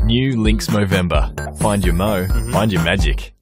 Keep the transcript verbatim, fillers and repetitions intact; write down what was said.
New Lynx Movember. Find your mo, find your magic.